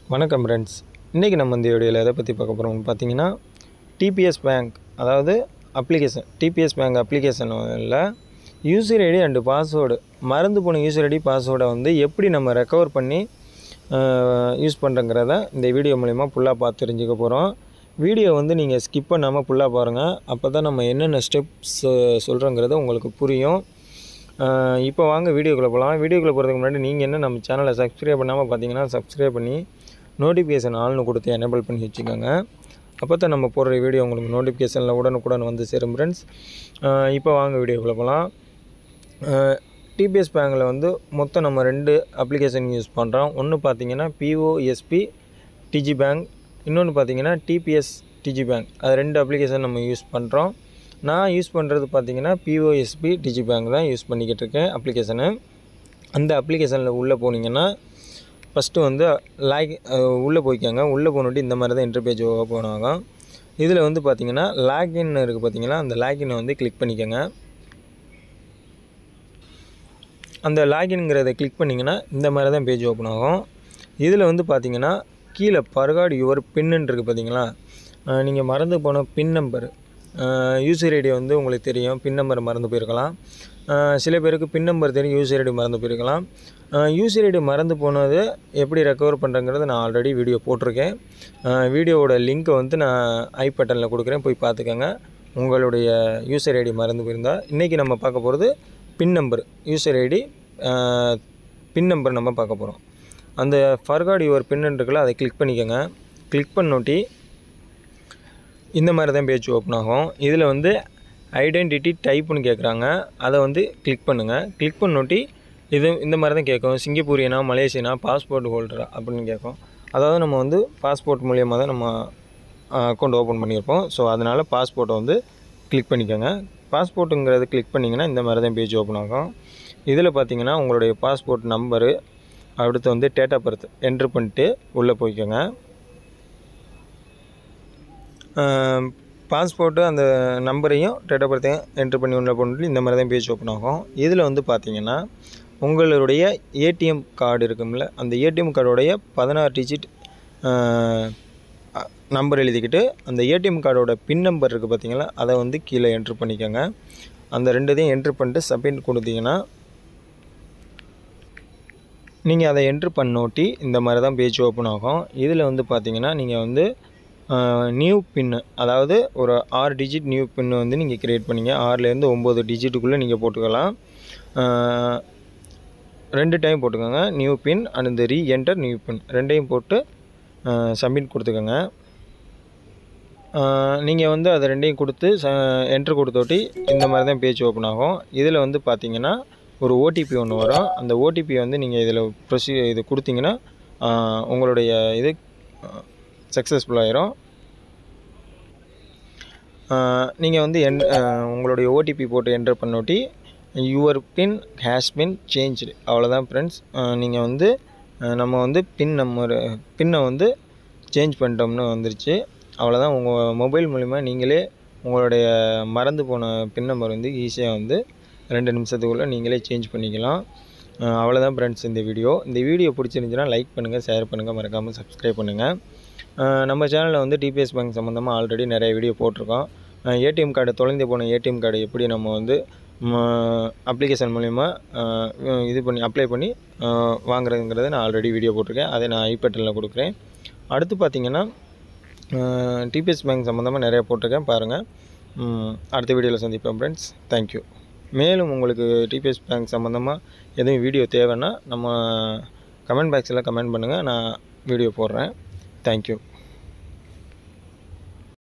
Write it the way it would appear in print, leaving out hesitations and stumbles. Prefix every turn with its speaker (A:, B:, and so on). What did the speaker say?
A: வணக்கம் ஃப்ரெண்ட்ஸ். இன்றைக்கி நம்ம இந்த வீடியோவில் எதை பற்றி பார்க்க போகிறோம்னு பார்த்தீங்கன்னா, டிபிஎஸ் பேங்க் அதாவது அப்ளிகேஷன் டிபிஎஸ் பேங்க் அப்ளிகேஷனில் யூசர் ஐடி அண்டு பாஸ்வேர்டு மறந்து போன யூசர் ஐடி பாஸ்வேர்டை வந்து எப்படி நம்ம ரெக்கவர் பண்ணி யூஸ் பண்ணுறங்கிறத இந்த வீடியோ மூலிமா ஃபுல்லாக பார்த்து தெரிஞ்சுக்க போகிறோம். வீடியோ வந்து நீங்கள் ஸ்கிப் பண்ணாமல் ஃபுல்லாக பாருங்கள். அப்போ தான் நம்ம என்னென்ன ஸ்டெப்ஸ் சொல்கிறோங்கிறது உங்களுக்கு புரியும். இப்போ வாங்க வீடியோக்குள்ளே போகலாம். வீடியோக்குள்ளே போகிறதுக்கு முன்னாடி நீங்கள் என்ன நம்ம சேனலை சப்ஸ்கிரைப் பண்ணாமல் பார்த்தீங்கன்னா சப்ஸ்கிரைப் பண்ணி நோட்டிஃபிகேஷன் ஆல்னு கொடுத்து எனேபிள் பண்ணி வச்சுக்கோங்க. அப்போ தான் நம்ம போடுற வீடியோ உங்களுக்கு நோட்டிஃபிகேஷனில் உடனுக்குடன் வந்து சேரும் ஃப்ரெண்ட்ஸ். இப்போ வாங்க வீடியோக்குள்ளே போகலாம். டிபிஎஸ் பேங்கில் வந்து மொத்தம் நம்ம 2 அப்ளிகேஷன் யூஸ் பண்ணுறோம். ஒன்று பார்த்தீங்கன்னா POSB Digibank, இன்னொன்று பார்த்தீங்கன்னா TPS Digibank. அது 2 அப்ளிகேஷன் நம்ம யூஸ் பண்ணுறோம். நான் யூஸ் பண்ணுறது பார்த்தீங்கன்னா POSB Digibank தான் யூஸ் பண்ணிக்கிட்டு இருக்கேன் அப்ளிகேஷனு. அந்த அப்ளிகேஷனில் உள்ளே போனீங்கன்னா ஃபஸ்ட்டு வந்து உள்ளே போய்க்காங்க. உள்ளே போனோட்டி இந்த மாதிரி தான் இன்டர்பேஜ் ஓப்பன் ஆகும். இதில் வந்து பார்த்திங்கன்னா லாகின் இருக்குது பார்த்தீங்கன்னா, அந்த லாகினை வந்து கிளிக் பண்ணிக்கோங்க. அந்த லாகின்ங்கிறத கிளிக் பண்ணிங்கன்னா இந்த மாதிரி தான் பேஜ் ஓப்பன் ஆகும். இதில் வந்து பார்த்திங்கன்னா கீழே பர்காட் யுவர் பின்னு இருக்குது பார்த்தீங்களா, நீங்கள் மறந்து போன பின் நம்பர் யூசர் ஐடி வந்து உங்களுக்கு தெரியும். பின் நம்பர் மறந்து போயிருக்கலாம். சில பேருக்கு பின் நம்பர் தெரியும், யூசர் ஐடி மறந்து போயிருக்கலாம். யூசர் ஐடி மறந்து போனது எப்படி ரெக்கவர் பண்ணுறங்கிறது நான் ஆல்ரெடி வீடியோ போட்டிருக்கேன். வீடியோவோட லிங்க்கை வந்து நான் ஐ பட்டனில் கொடுக்குறேன், போய் பார்த்துக்கோங்க. உங்களுடைய யூசர் ஐடி மறந்து போயிருந்தால். இன்றைக்கி நம்ம பார்க்க போகிறது PIN number, user ID PIN number நம்ம பார்க்க போகிறோம். அந்த ஃபர்காட் யுவர் பின்னு இருக்குல்ல, அதை கிளிக் பண்ணிக்கோங்க. கிளிக் பண்ணோட்டி இந்த மாதிரி தான் பேஜ் ஓப்பன் ஆகும். இதில் வந்து ஐடென்டிட்டி டைப்புன்னு கேட்குறாங்க, அதை வந்து கிளிக் பண்ணுங்கள். கிளிக் பண்ணோட்டி இது இந்த மாதிரி தான் கேட்கும். சிங்கப்பூரியனா, மலேசியனா, பாஸ்போர்ட் ஹோல்டரா அப்படின்னு கேட்கும். அதாவது நம்ம வந்து பாஸ்போர்ட் மூலியமாக தான் நம்ம அக்கௌண்ட் ஓப்பன் பண்ணியிருப்போம். ஸோ அதனால் பாஸ்போர்ட்டை வந்து கிளிக் பண்ணிக்கோங்க. பாஸ்போர்ட்டுங்கிறது கிளிக் பண்ணிங்கன்னா இந்த மாதிரி தான் பேஜ் ஓப்பன் ஆகும். இதில் பார்த்தீங்கன்னா உங்களுடைய பாஸ்போர்ட் நம்பரு, அடுத்து வந்து டேட் ஆஃப் பர்த் என்ட்ரு பண்ணிட்டு உள்ளே போய்க்கோங்க. பாஸ்போர்ட்டு அந்த நம்பரையும் டேட் ஆஃப் பர்த்தையும் என்ட்ரு பண்ணி உள்ளே போட்டு இந்த மாதிரி தான் பேஜ் ஓப்பன் ஆகும். இதில் வந்து பார்த்திங்கன்னா உங்களுடைய ஏடிஎம் கார்டு இருக்கும்ல, அந்த ஏடிஎம் கார்டோடைய 16 டிஜிட் நம்பர் எழுதிக்கிட்டு அந்த ஏடிஎம் கார்டோட பின் நம்பர் இருக்குது பார்த்தீங்களா, அதை வந்து கீழே என்ட்ரு பண்ணிக்கோங்க. அந்த 2த்தையும் என்ட்ரு பண்ணிட்டு சப்மிட் கொடுத்தீங்கன்னா நீங்கள் அதை என்ட்ரு பண்ணோட்டி இந்த மாதிரி தான் பேஜ் ஓப்பன் ஆகும். இதில் வந்து பார்த்திங்கன்னா நீங்கள் வந்து நியூ பின்னு, அதாவது ஒரு 6 டிஜிட் நியூ பின்னு வந்து நீங்கள் க்ரியேட் பண்ணிங்க. 6லேருந்து 9 டிஜிட்டுக்குள்ளே நீங்கள் போட்டுக்கலாம். 2 டைம் போட்டுக்கோங்க. நியூ பின் அண்ட் இந்த ரீஎன்டர் நியூ பின் 2டையும் போட்டு சப்மிட் கொடுத்துக்கோங்க. நீங்கள் வந்து அதை 2டையும் கொடுத்து என்ட்ரு கொடுத்தோட்டி இந்த மாதிரி தான் பேஜ் ஓப்பன் ஆகும். இதில் வந்து பார்த்திங்கன்னா ஒரு ஓடிபி ஒன்று வரும். அந்த ஓடிபி வந்து நீங்கள் இதில் இது கொடுத்தீங்கன்னா உங்களுடைய இது சக்ஸஸ்ஃபுல் ஆயிரும். நீங்கள் வந்து உங்களுடைய ஓடிபி போட்டு என்டர் பண்ணோட்டி your PIN has been changed, அவ்வளோதான் ஃப்ரெண்ட்ஸ். நீங்கள் வந்து நம்ம வந்து பின்னை வந்து சேஞ்ச் பண்ணிட்டோம்னு வந்துருச்சு, அவ்வளோதான். உங்கள் மொபைல் மூலிமா நீங்களே உங்களுடைய மறந்து போன பின் நம்பர் வந்து ஈஸியாக வந்து 2 நிமிஷத்துக்குள்ளே நீங்களே சேஞ்ச் பண்ணிக்கலாம். அவ்வளோதான் ஃப்ரெண்ட்ஸ் இந்த வீடியோ பிடிச்சிருந்துச்சுன்னா லைக் பண்ணுங்கள், ஷேர் பண்ணுங்கள், மறக்காமல் சப்ஸ்கிரைப் பண்ணுங்கள். நம்ம சேனலில் வந்து டிபிஎஸ் பேங்க் சம்மந்தமாக ஆல்ரெடி நிறைய வீடியோ போட்டிருக்கோம். ஏடிஎம் கார்டு தொலைந்து போன ஏடிஎம் கார்டு எப்படி நம்ம வந்து அப்ளிகேஷன் மூலிமா அப்ளை பண்ணி வாங்குறதுங்கிறத நான் ஆல்ரெடி வீடியோ போட்டிருக்கேன். அதை நான் ஐ பட்டனில் கொடுக்குறேன். அடுத்து பார்த்திங்கன்னா டிபிஎஸ் பேங்க் சம்மந்தமாக நிறையா போட்டிருக்கேன், பாருங்கள். அடுத்த வீடியோவில் சந்திப்போம் ஃப்ரெண்ட்ஸ். தேங்க்யூ. மேலும் உங்களுக்கு டிபிஎஸ் பேங்க் சம்மந்தமாக எதுவும் வீடியோ தேவைன்னா நம்ம கமெண்ட் பாக்ஸில் கமெண்ட் பண்ணுங்கள், நான் வீடியோ போடுறேன். Thank you.